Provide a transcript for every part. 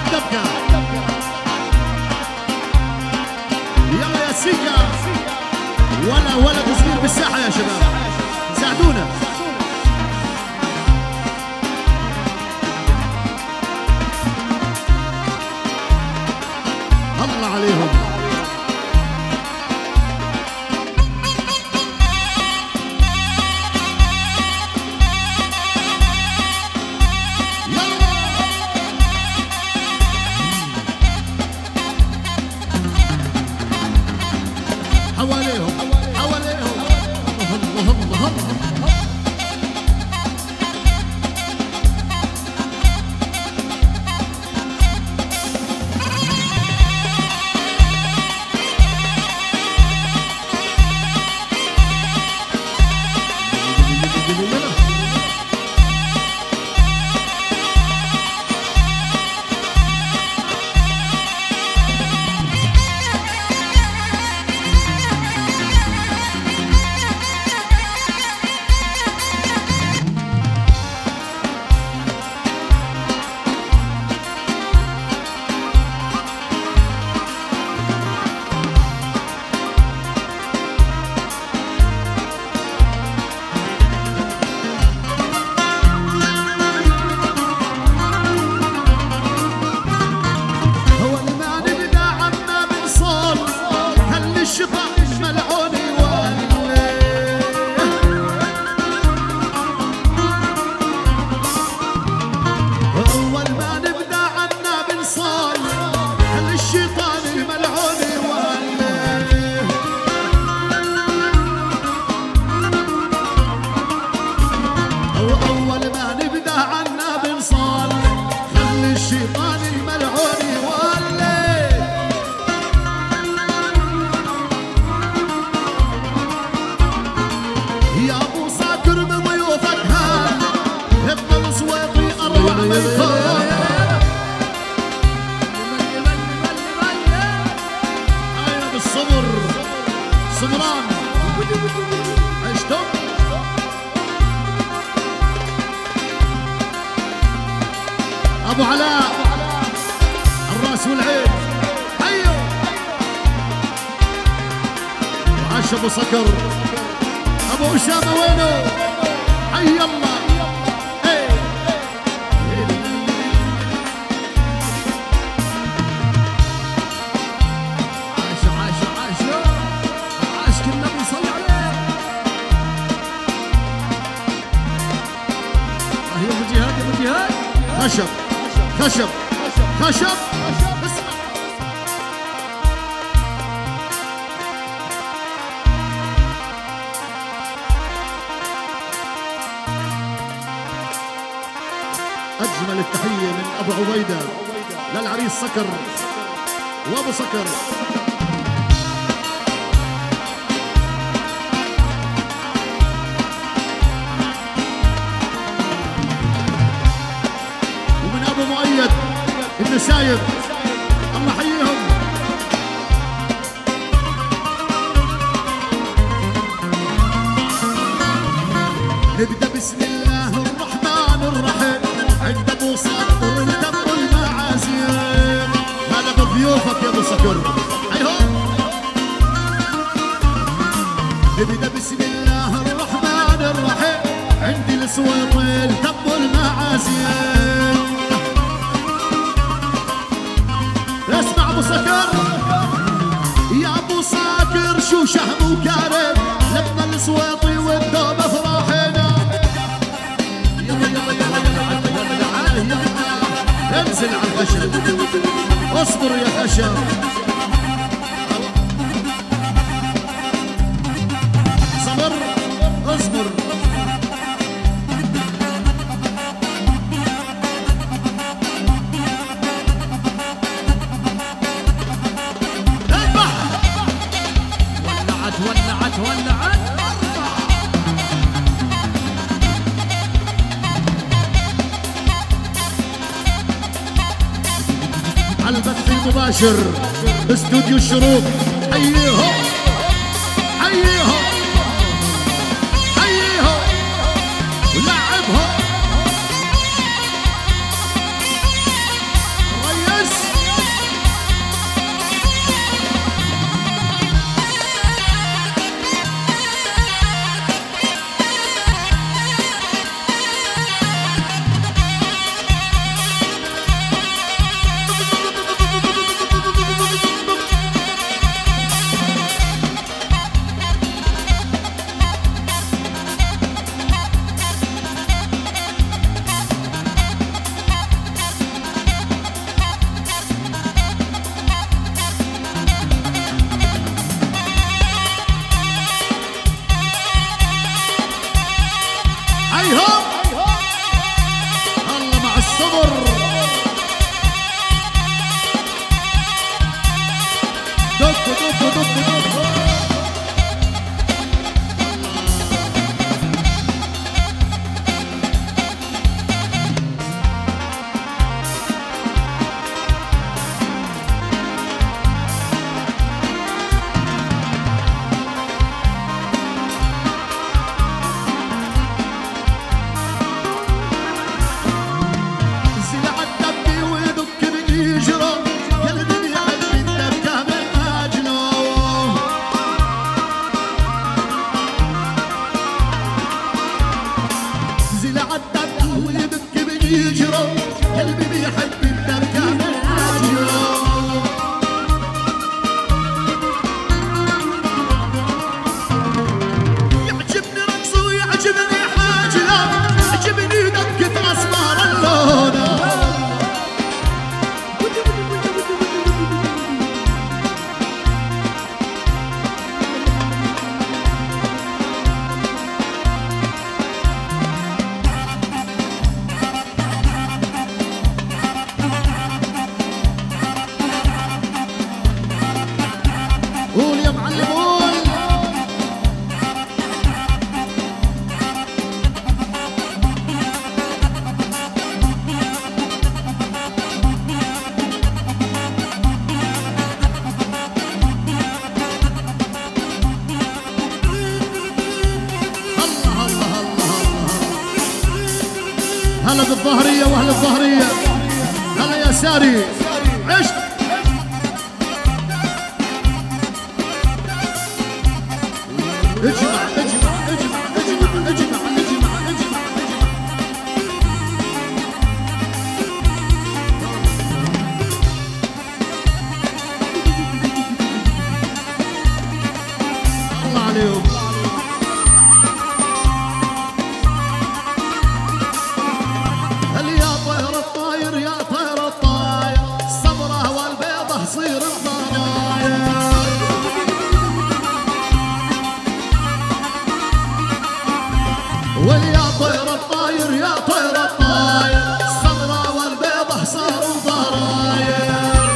الدبكة. يلا يا سيكا، ولا ولد صغير بالساحة يا شباب، ساعدونا. الله عليهم. حواليهم حواليهم الله الله الله. سمران عشتم ابو علاء الراس والعين. ايوه وعاش ابو صقر ابو اسامه وينه؟ حي الله. خشب خشب خشب. اسمع اجمل التحيه من ابو عبيده للعريس صقر وابو صقر. مؤيد النسايب الله يحييهم. نبدا بسم الله الرحمن الرحيم عند ابو صقر الدم والمعازيم. هذا بضيوفك يا ابو صقر. ايهم نبدا بسم الله الرحمن الرحيم عندي السويط الدم والمعازيم. اسمع ابو صقر يا ابو صقر شو شهم وكارم لما السويطي والدوب افراحنا. يلا يلا يلا يلا يلا انزل على الخشب. اصبر يا خشب. صبر اصبر. ولعت على البث المباشر استوديو الشروق. حييهم حييهم حييهم ولعبهم ريس. يجرى قلبي بيحب الدركة من أجله. يعجبني رقصه ويعجبني حاجله، يعجبني دقة أصفار اللونة. قول يا معلم قول. الله الله الله الله. هلا بالظهرية واهل الظهرية، هلا يا ساري عشت. اجمع اجمع اجمع اجمع اجمع اجمع اجمع. الله عليهم. هل يا طير الطاير يا طير الطاير، السمرة والبيضة صير الضراير. واليا طير الطاير يا طير الطاير، السمرة والبيضة صاروا ضراير.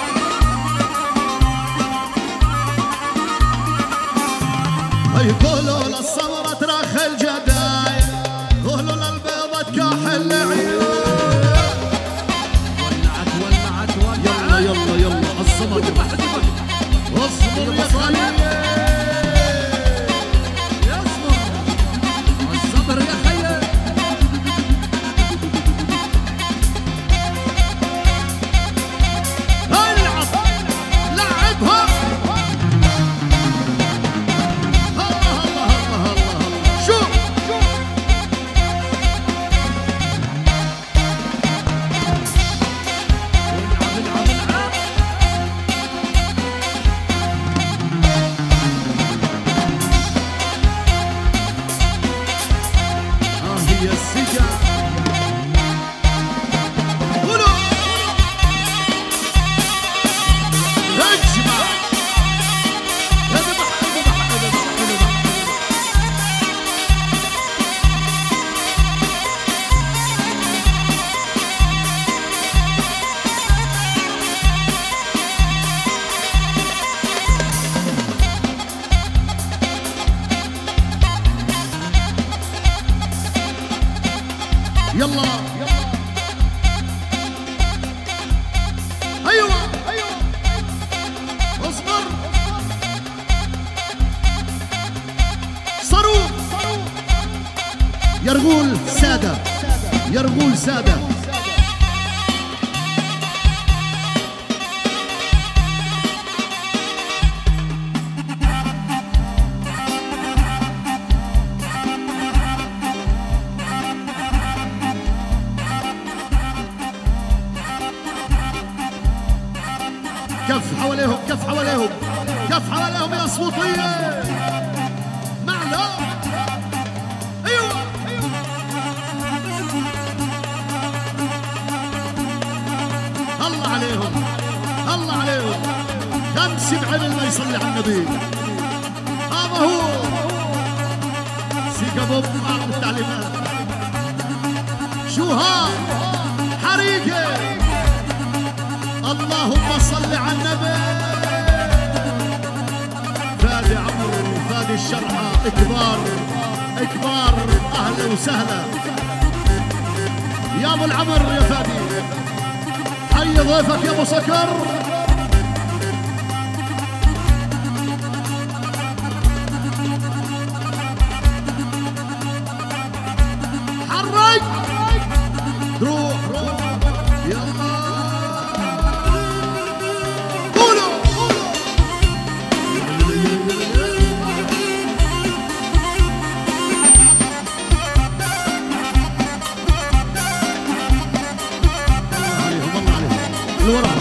يقولوا للسمرة ترخ الجداير، قولوا للبيضة تكحل العيون. ولعت يلا يلا يلا الصبر اصبر يا خالد. يلا ايوه ايوه اصبر. صاروخ يرغول سادة، يرغول سادة. كف حواليهم كف حواليهم كف حواليهم يا صوتية معنا. ايوه الله عليهم الله عليهم. خمس بعين الله يصلي على النبي. هذا هو سيكا بوب اخذ التعليمات. شو ها حريقه. اللهم صل على النبي. فادي عمرو وفادي الشرحة كبار كبار. اهلا وسهلا يا ابو العمر يا فادي. حي ضيفك يا ابو سكر. حرك روح روح يلا. لورا.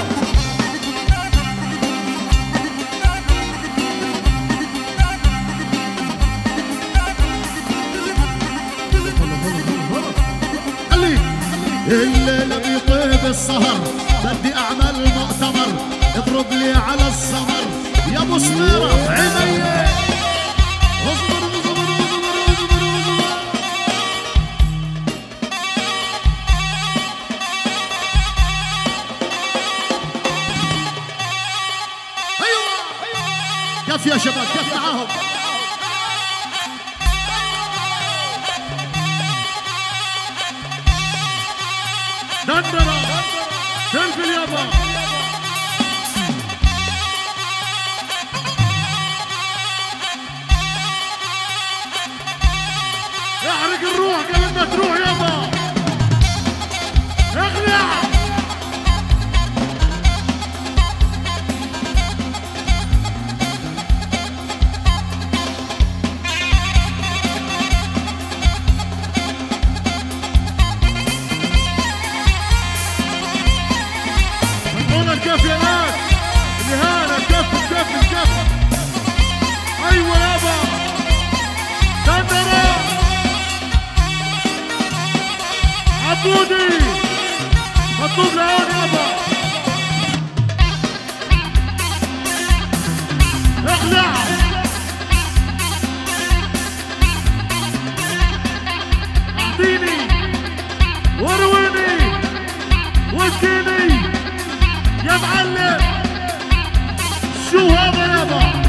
الليلة بيطيب السهر، بدي اعمل مؤتمر، اضرب لي على السمر يا ابو سميرة عيني. اصبر اصبر اصبر اصبر اصبر. ايوه كف يا شباب، كف معاهم. دندرة فلفل يابا، احرق الروح قبل ما تروح يابا، اغلع. كف يا ناس، الإهانة كف كف كف. أيوة يابا دندرة عبودي مطلوب العون يابا، اخلع. اعطيني ورويني واسقيني يا معلم. شو هذا يابا؟